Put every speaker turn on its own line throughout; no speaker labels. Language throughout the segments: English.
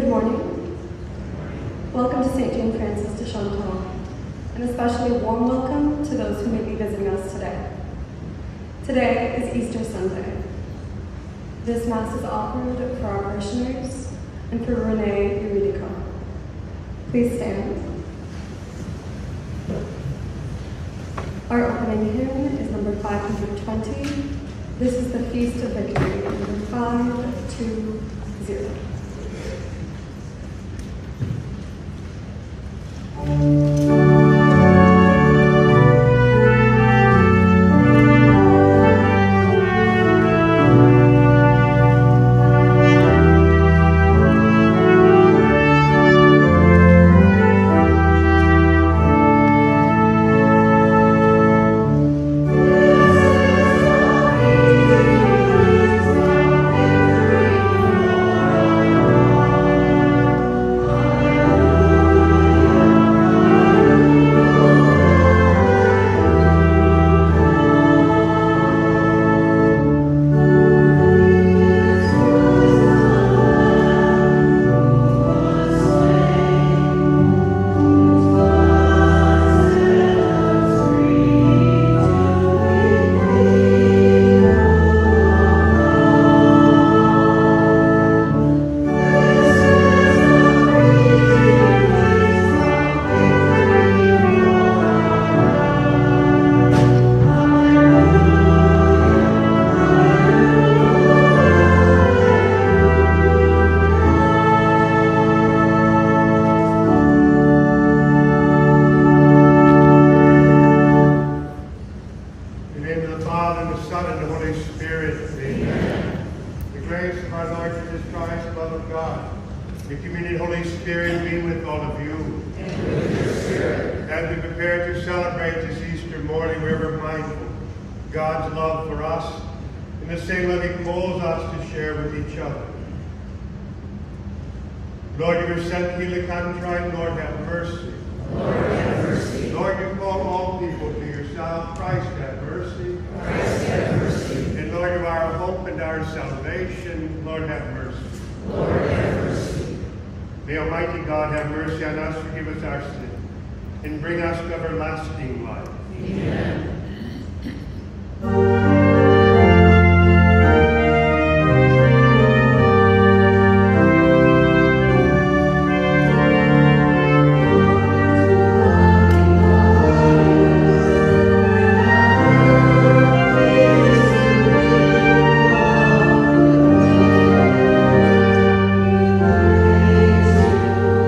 morning. Welcome to St. Jane Francis de Chantal, and especially a warm welcome to those who may be visiting us today. Today is Easter Sunday. This Mass is offered for our parishioners and for Renee Euridico. Please stand. Our opening hymn is number 520. This is the Feast of Victory, number 520.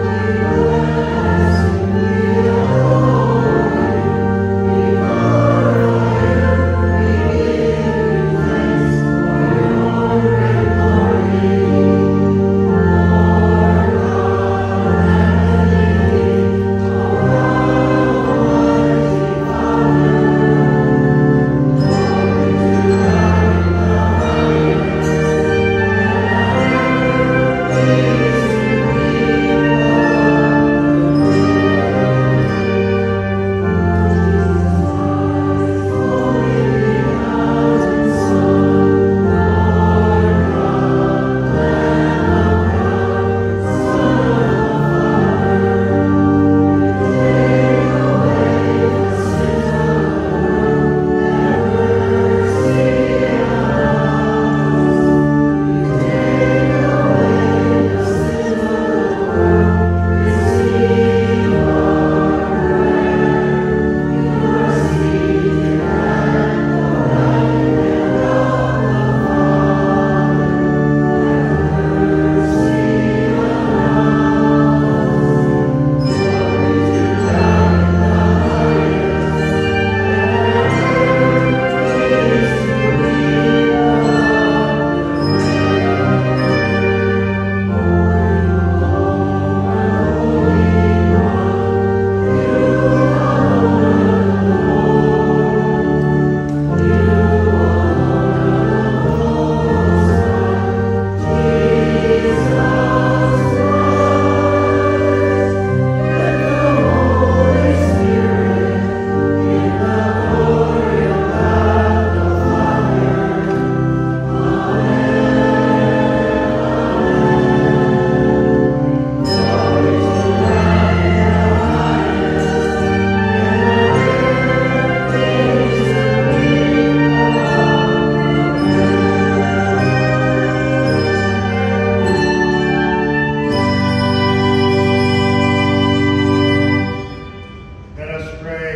Oh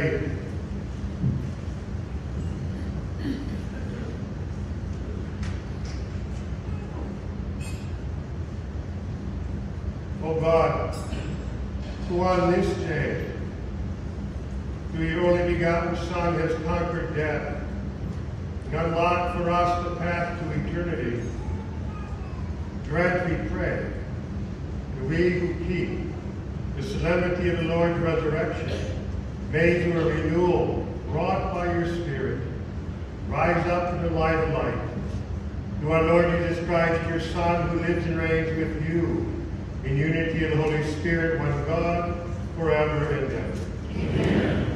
pray. O God, who on this day, through your only begotten Son, has conquered death and unlocked for us the path to eternity, grant, we pray, that we who keep the solemnity of the Lord's resurrection may, through a renewal wrought by your Spirit, rise up to the light of light. Through our Lord Jesus Christ, your Son, who lives and reigns with you in unity of the Holy Spirit, one God, forever and ever. Amen.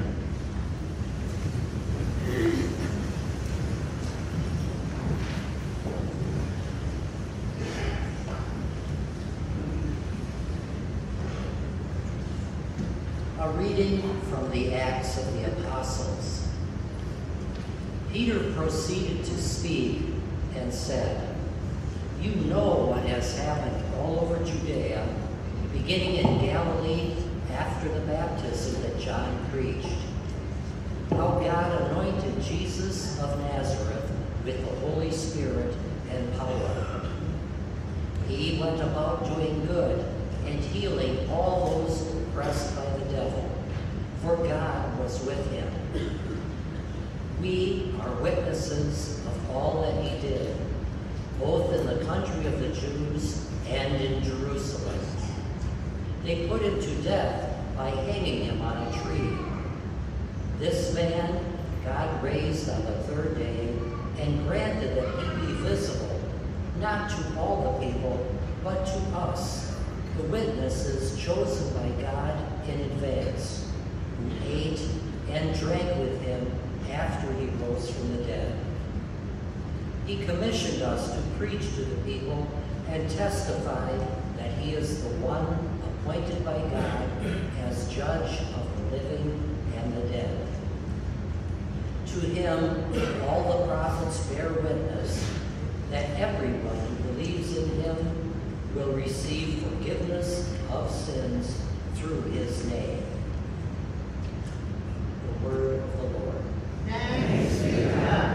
A reading from the Acts of the Apostles. Peter proceeded to speak and said, "You know what has happened all over Judea, beginning in Galilee after the baptism that John preached. How God anointed Jesus of Nazareth with the Holy Spirit and power. He went about doing good and healing all those oppressed by the devil, for God was with him. We are witnesses of all that he did, both in the country of the Jews and in Jerusalem. They put him to death by hanging him on a tree. This man God raised on the third day and granted that he be visible, not to all the people, but to us, the witnesses chosen by God in advance, who ate and drank with him after he rose from the dead. He commissioned us to preach to the people and testify that he is the one appointed by God as judge of the living and the dead. To him all the prophets bear witness that everyone who believes in him will receive forgiveness of sins through his name." The word of the Lord.
Thanks be to God.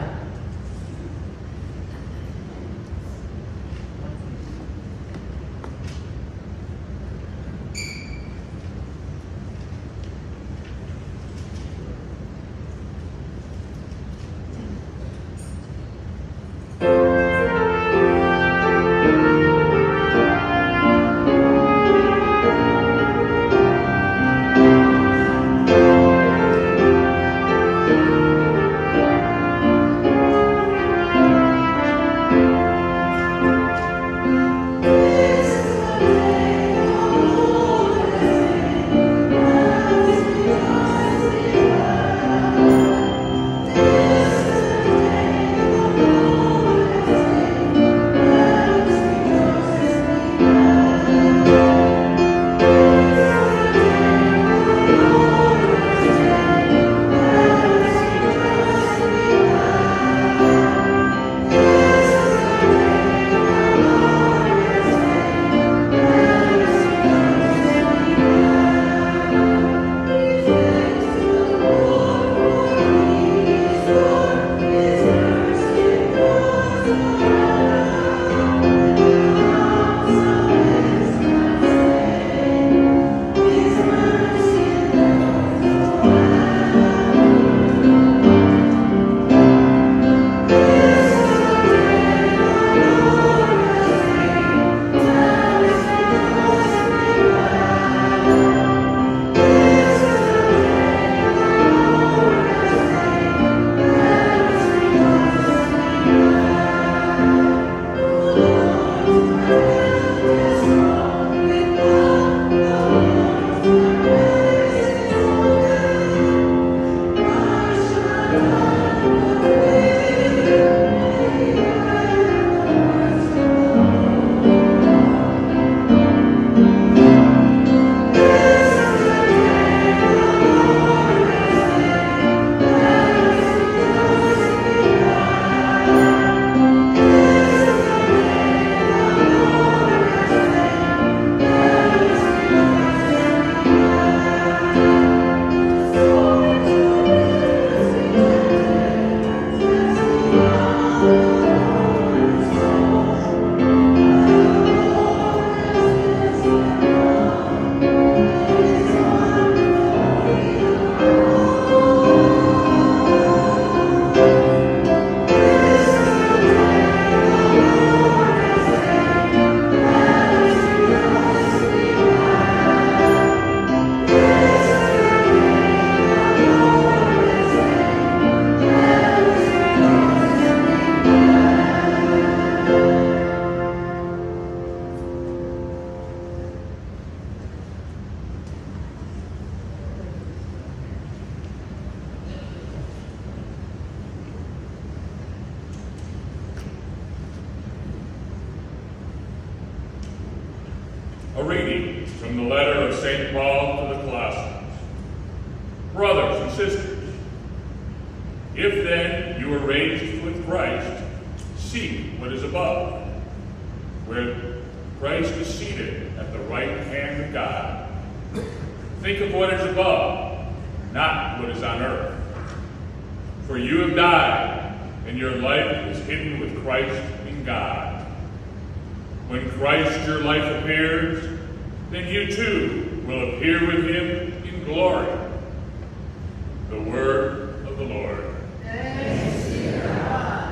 From the letter of St. Paul to the Colossians. Brothers and sisters, if then you are raised with Christ, seek what is above, where Christ is seated at the right hand of God. Think of what is above, not what is on earth. For you have died, and your life is hidden with Christ in God. When Christ your life appears, then you too will appear with him in glory. The word of the Lord.
Thanks be to God.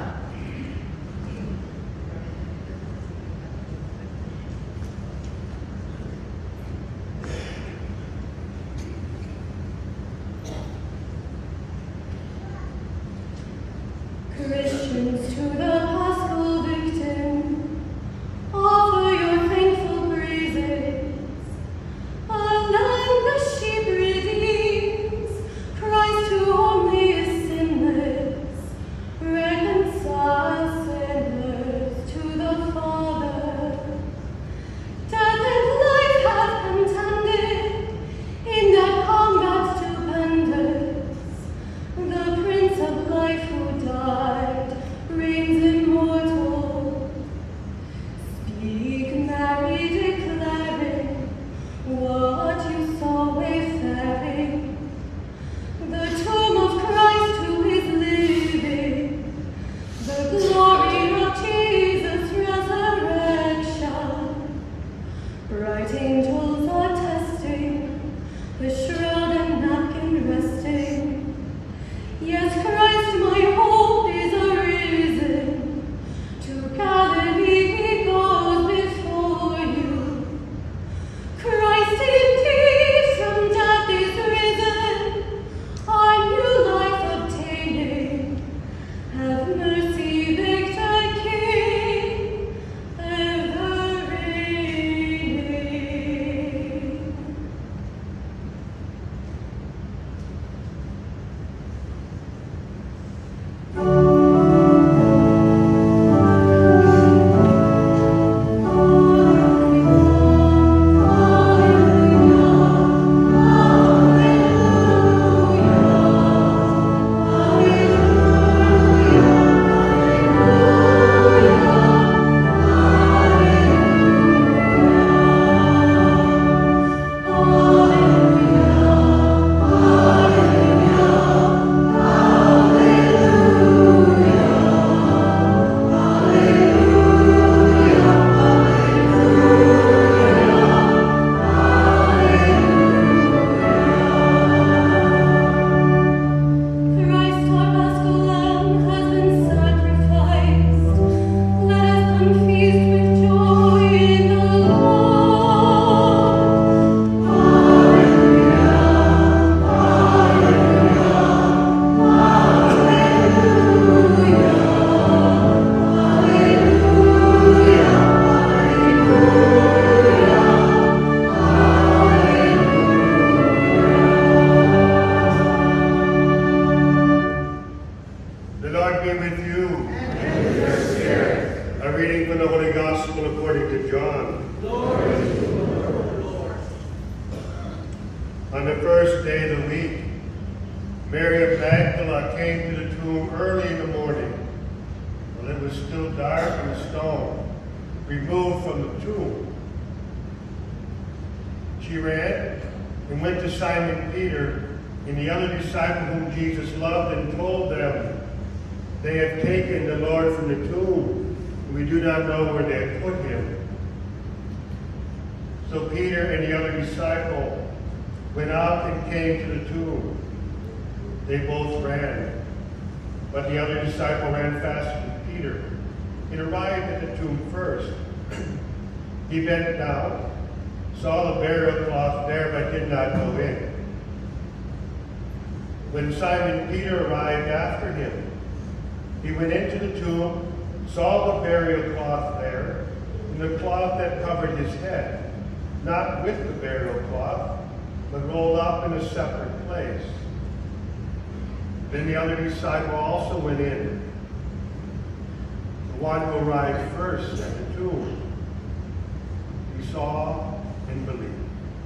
Christians to the Paschal victim, offer your thankful praises. A lamb the sheep redeems, Christ who only is sinless, reconciles sinners to the Father. Death and life have contended in that combat stupendous. The Prince of Life who died reigns immortal. Speak, Mary, declaring what you saw wayfaring. The tomb of Christ who is living, the glory of Jesus' resurrection. Bright angels are testing, the shroud and napkin resting. Yes, Christ, my hope is arisen. To Galilee he goes before you. Christ indeed from death is risen, our new life obtaining. Have mercy, victor King, ever reigning. Christ our Paschal Lamb has been sacrificed. Let us come feast with joy in the Lord. Hallelujah, hallelujah, hallelujah,
The Lord be with you. And with your spirit. A reading from the Holy Gospel according to John.
Glory to you, Lord.
On the first day of the week, Mary of Magdala came to the tomb early in the morning, while it was still dark and the stone removed from the tomb. She ran and went to Simon Peter and the other disciple whom Jesus loved and told them, "They have taken the Lord from the tomb, and we do not know where they have put him." So Peter and the other disciple went out and came to the tomb. They both ran, but the other disciple ran faster than Peter and arrived at the tomb first. He bent down, saw the burial cloth there, but did not go in. When Simon Peter arrived after him, he went into the tomb, saw the burial cloth there, and the cloth that covered his head, not with the burial cloth, but rolled up in a separate place. Then the other disciple also went in, the one who arrived first at the tomb. He saw and believed.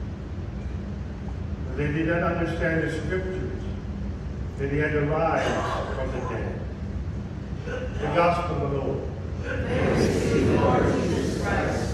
They did not understand the scriptures, that he had to rise from the dead. The gospel of the Lord.
Thanks to you, Lord Jesus Christ.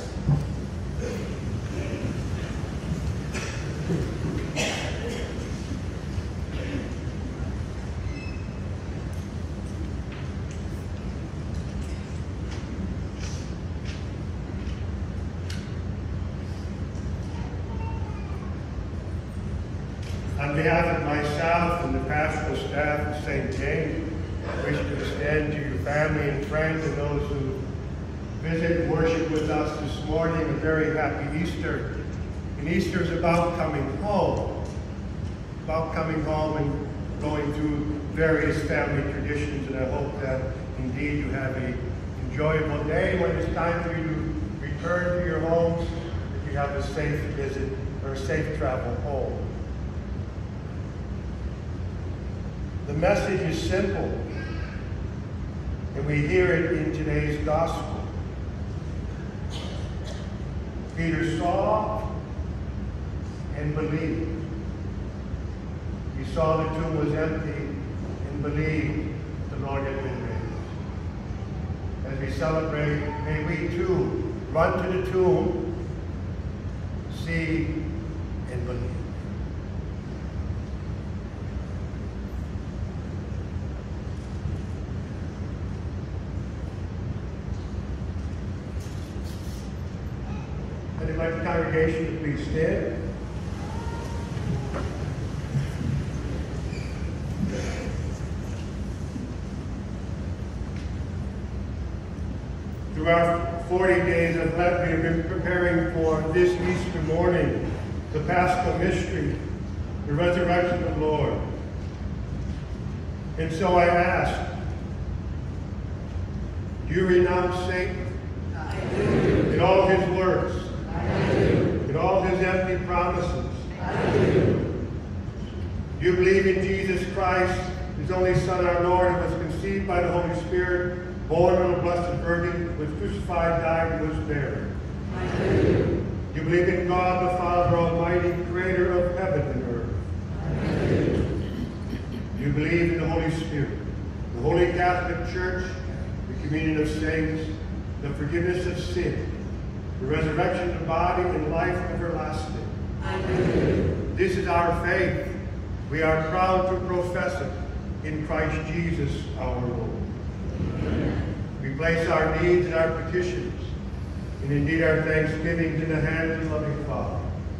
On behalf of myself and the pastoral staff of St. James, I wish to extend to your family and friends and those who visit and worship with us this morning a very happy Easter. And Easter is about coming home and going through various family traditions, and I hope that indeed you have an enjoyable day. When it's time for you to return to your homes, that you have a safe visit or a safe travel home. The message is simple, and we hear it in today's gospel. Peter saw and believed. He saw the tomb was empty and believed the Lord had been raised. As we celebrate, may we too run to the tomb, see and believe. I'd invite the congregation to please stand. Through our 40 days of Lent, we have been preparing for this Easter morning, the Paschal mystery, the resurrection of the Lord. And so I ask, do you renounce Satan?
I do.
In all his works?
I do.
In all his empty promises?
I do.
Do you believe in Jesus Christ, his only Son, our Lord, who was conceived by the Holy Spirit, born of a blessed virgin, was crucified, died, and was buried?
I do.
Do you believe in God, the Father Almighty, creator of heaven and earth?
I do.
Do you believe in the Holy Spirit, the Holy Catholic Church, the communion of saints, the forgiveness of sin, the resurrection of the body, and life everlasting?
I do.
This is our faith. We are proud to profess it in Christ Jesus our Lord. We place our needs and our petitions, and indeed our thanksgiving, in the hands of the loving Father.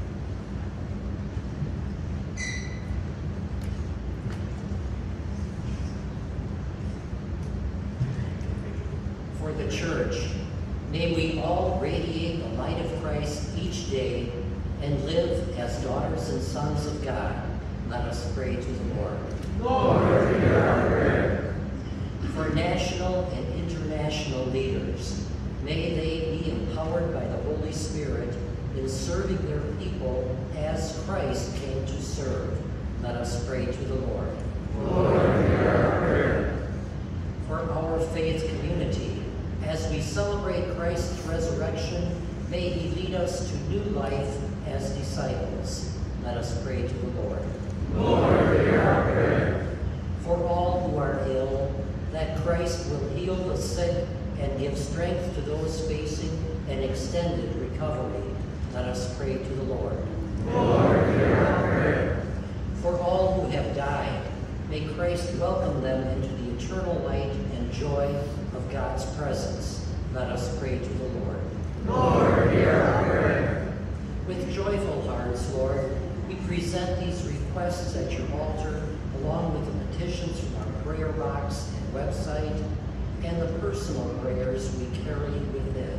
For the Church, may we all radiate the light of Christ each day and live as daughters and sons of God. Let us pray to the Lord.
Lord, hear our prayer.
For national and international leaders, may they be empowered by the Holy Spirit in serving their people as Christ came to serve. Let us pray to the Lord.
Lord, hear our prayer.
For our faith community, as we celebrate Christ's resurrection, may he lead us to new life as disciples. Let us pray to the Lord.
Lord, hear our prayer.
For all who are ill, that Christ will heal the sick and give strength to those facing an extended recovery. Let us pray to the Lord.
Lord, hear our prayer.
For all who have died, may Christ welcome them into the eternal light and joy of God's presence. Let us pray to the Lord.
Lord, hear our prayer.
With joyful hearts, Lord, we present these requests at your altar, along with the petitions from our prayer box and website, and the personal prayers we carry within.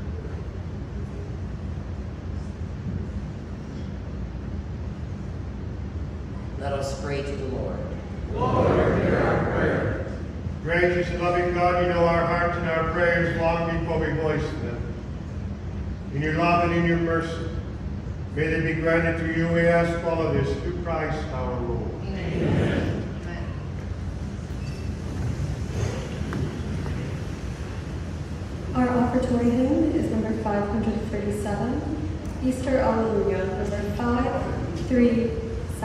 Let us pray to the Lord.
Lord, hear our prayer. Gracious and loving God, you know our hearts and our prayers long before we voice them. In your love and in your mercy, may they be granted to you. We ask all of this through Christ our Lord.
Amen.
Our offertory hymn is number 537, Easter Alleluia, number 537.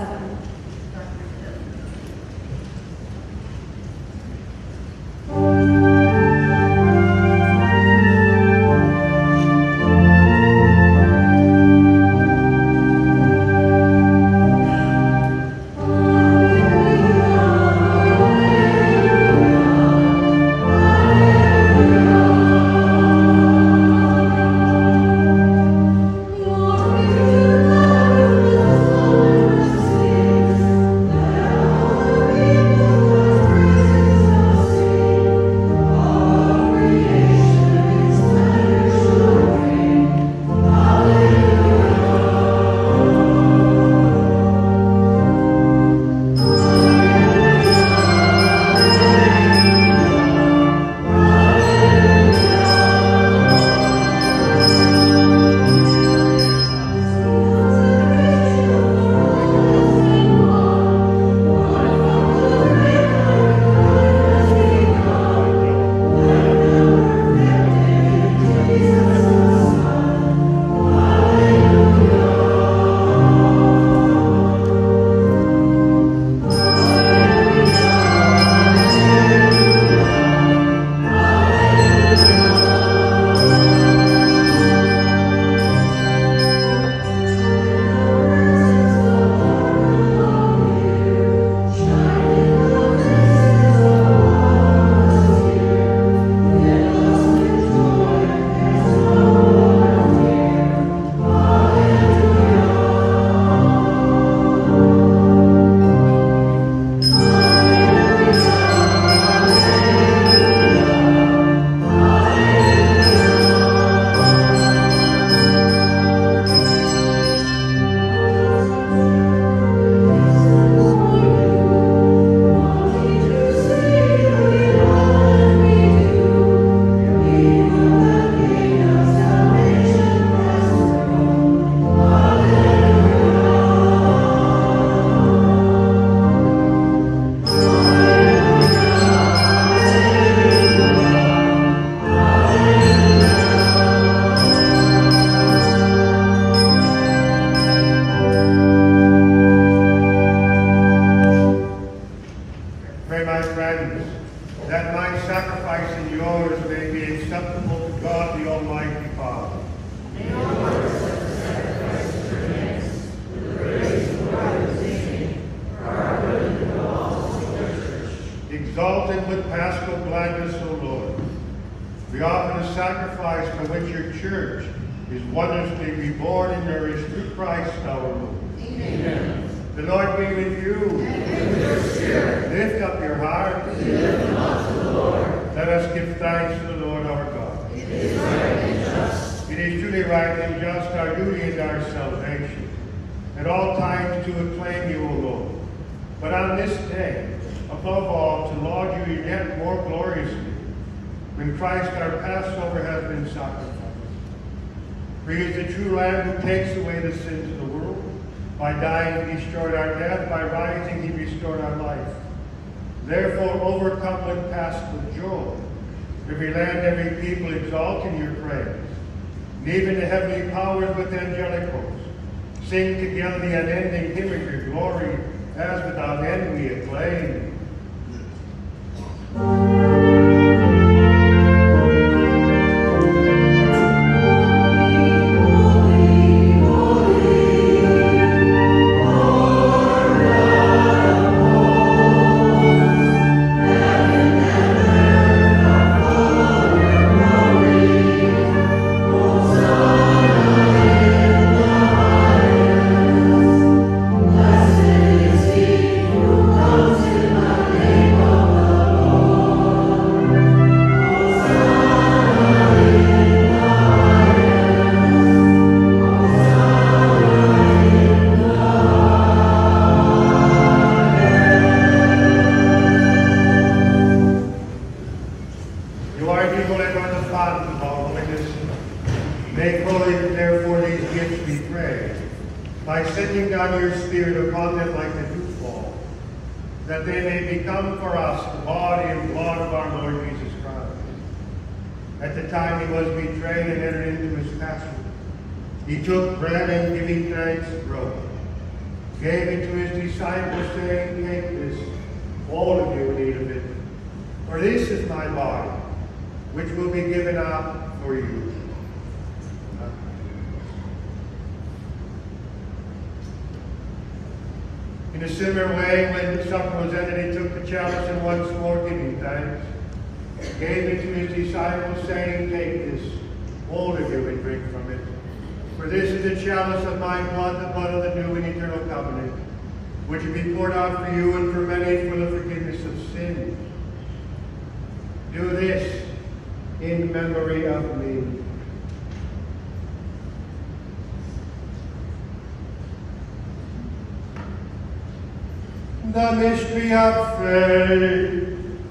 our friends, that my sacrifice and yours may be acceptable to God the Almighty Father.
May all works of the sacrifice of your hands, with the praise of what I was singing, for our good and the laws of your church.
Exalted with paschal gladness, O Lord, we offer the sacrifice by which your church is wondrously reborn and nourished through Christ our Lord.
Amen.
The Lord be with you.
And with your spirit.
Lift up your hearts.
We lift them up to the Lord.
Let us give thanks to the Lord our God.
It is right and just.
It is truly right and just, our duty and our salvation, at all times to acclaim you, O Lord. But on this day, above all, to laud you yet more gloriously, when Christ our Passover has been sacrificed. For he is the true Lamb who takes away the sins of the world. By dying he destroyed our death, by rising he restored our life. Therefore, overcome with paschal joy, every land, every people exalting your praise, and even the heavenly powers with angelic hosts, sing together the unending hymn of your glory, as without end we acclaim. Make holy, therefore, these gifts, we pray, by sending down your Spirit upon them like the dewfall, that they may become for us the body and blood of our Lord Jesus Christ. At the time he was betrayed and entered into his passion, he took bread and giving thanks, broke, gave it to his disciples, saying, "Take this, all of you, and eat of it, for this is my body, which will be given up for you." In a similar way, when the supper was ended, he took the chalice and once more giving thanks, gave it to his disciples, saying, "Take this, all of you, and drink from it. For this is the chalice of my blood, the blood of the new and eternal covenant, which will be poured out for you and for many for the forgiveness of sin. Do this in memory of me." The mystery of faith.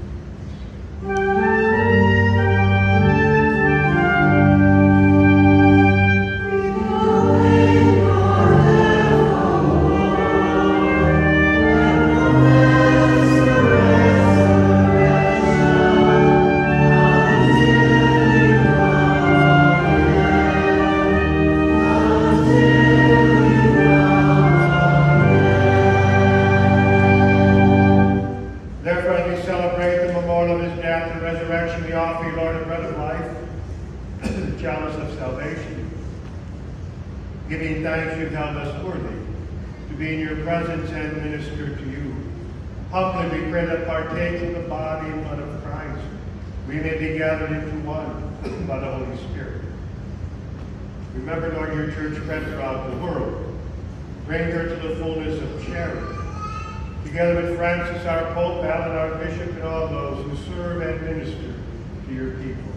Giving thanks, you've held us worthy to be in your presence and minister to you. Humbly we pray that partaking of the body and blood of Christ, we may be gathered into one by the Holy Spirit. Remember, Lord, your church spread throughout the world. Bring her to the fullness of charity. Together with Francis, our Pope, Alan, our Bishop, and all those who serve and minister to your people.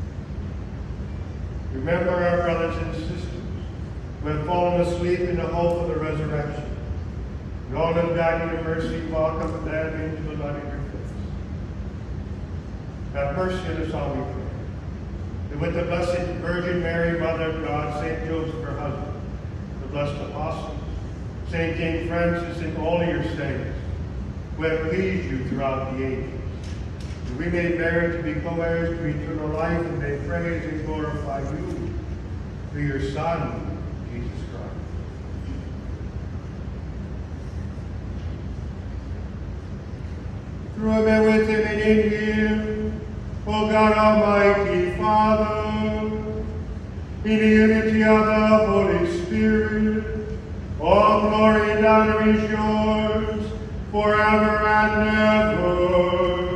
Remember our brothers and sisters who have fallen asleep in the hope of the resurrection. And all have died in your mercy, welcome them into the light of your face. Have mercy on us all, we pray. And with the Blessed Virgin Mary, Mother of God, St. Joseph, her husband, the blessed apostles, St. King Francis, and all your saints, who have pleased you throughout the ages, that we may merit to be co-heirs to eternal life, and may praise and glorify you through your Son, Jesus Christ. through him and with him and in him, O God Almighty Father, in the unity of the Holy Spirit, all glory and honor is yours forever and ever.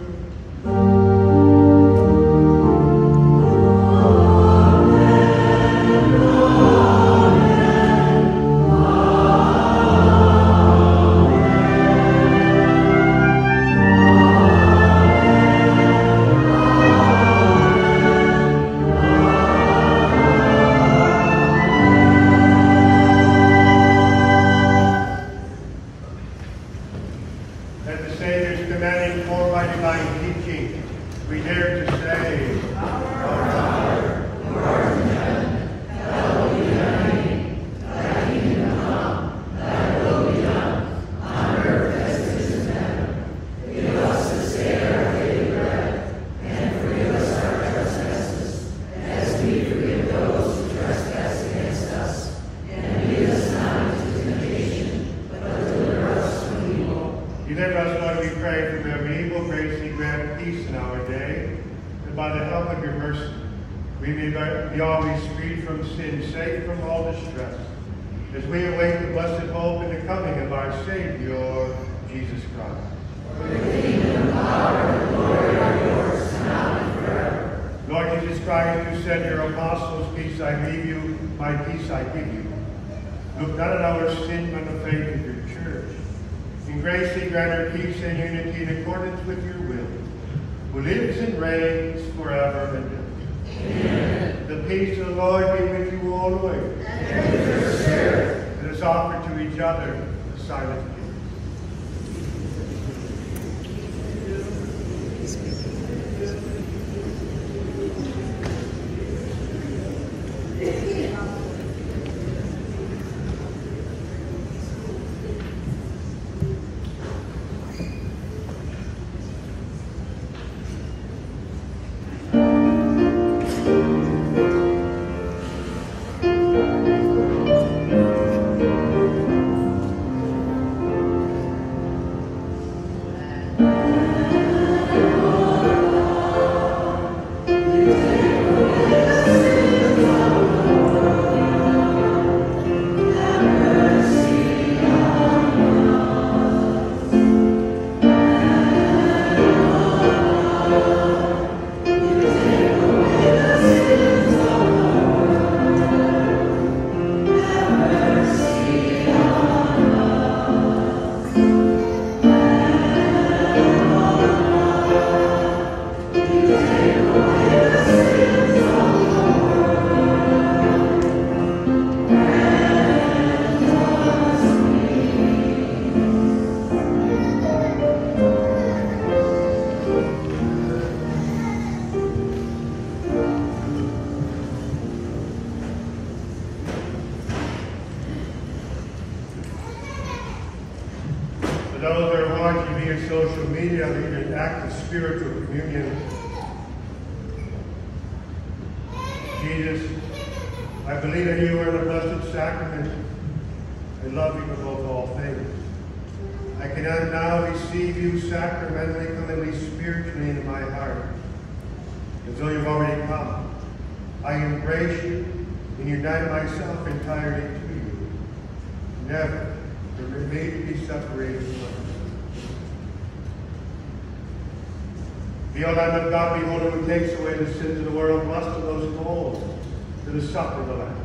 The Lamb of God, behold, who takes away the sins of the world, blessed are those called to the supper of the Lamb.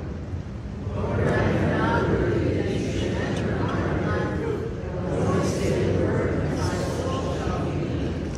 Lord, I am not worthy that you should enter under my roof, but only say the word, and my soul shall be healed.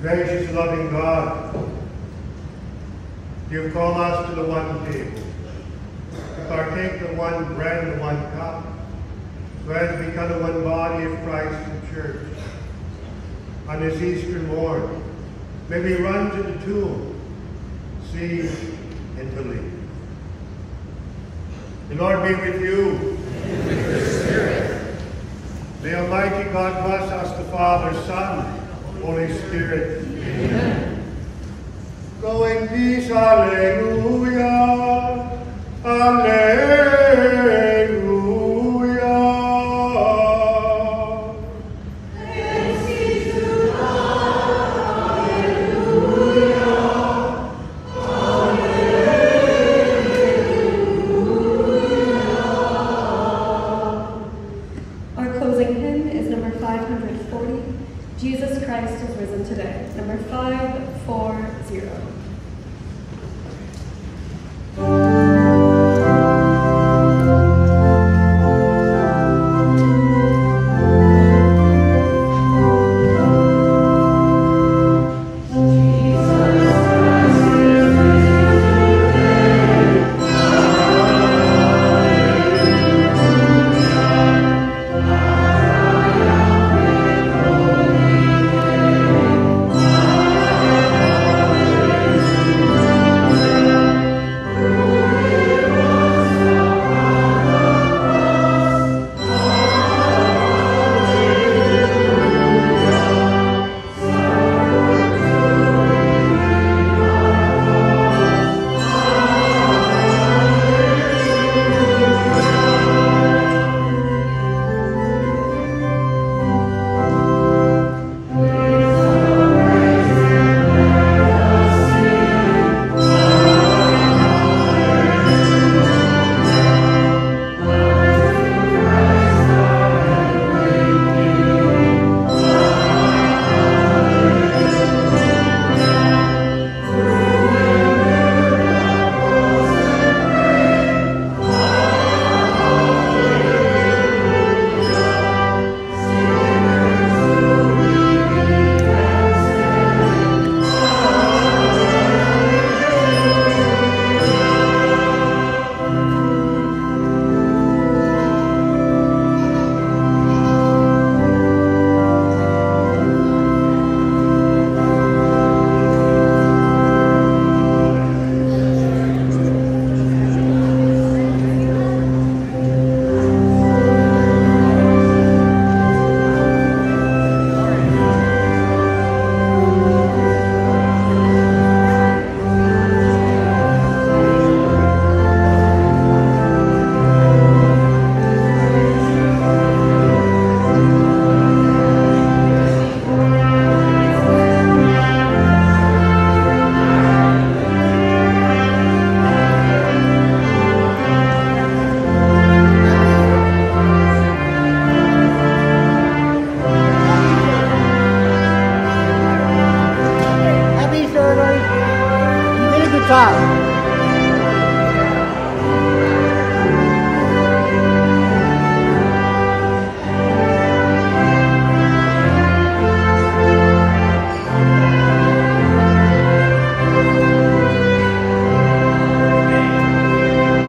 Gracious, loving God, you call us to the one table, to partake the one bread and the one cup, so as to become the one body of Christ the Church. On this Easter morn, may we run to the tomb, see and believe. The Lord be with you.
And with your spirit.
May Almighty God bless us, the Father, Son, Holy Spirit.
Amen.
Go in peace. Alleluia. Alleluia.
Thanks be to God. Alleluia.
Our closing hymn is number 540, Jesus Christ is risen today, number 540.
Happy Easter, everybody. You did a good job.